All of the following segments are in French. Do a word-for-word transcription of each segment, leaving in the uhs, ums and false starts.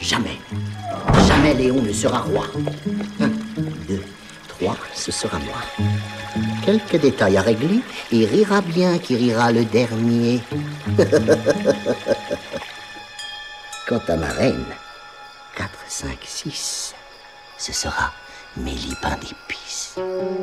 Jamais. Jamais Léon ne sera roi. Un, deux, trois, ce sera moi. Quelques détails à régler, et rira bien qui rira le dernier. Quant à ma reine, quatre, cinq, six, ce sera Mélie pain d'épices.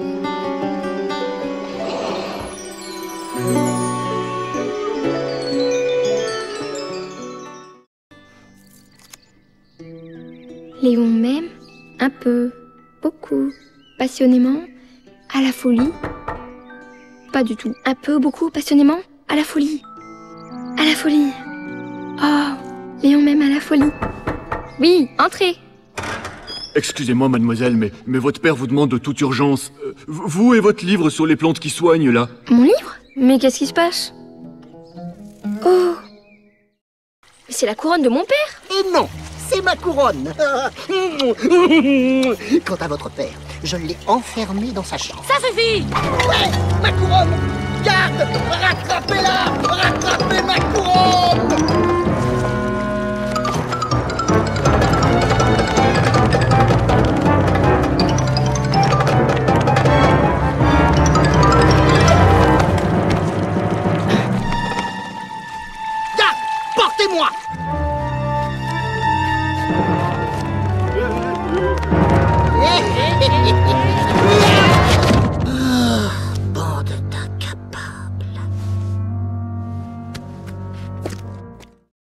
Léon m'aime un peu, beaucoup, passionnément, à la folie. Pas du tout. Un peu, beaucoup, passionnément, à la folie. À la folie. Oh, Léon m'aime à la folie. Oui, entrez. Excusez-moi, mademoiselle, mais, mais votre père vous demande de toute urgence. Euh, vous et votre livre sur les plantes qui soignent, là. Mon livre? Mais qu'est-ce qui se passe? Oh, mais c'est la couronne de mon père. Et non, c'est ma couronne. Quant à votre père, je l'ai enfermé dans sa chambre. Ça suffit! Ouais, ma couronne! Garde! Rattrapez-la!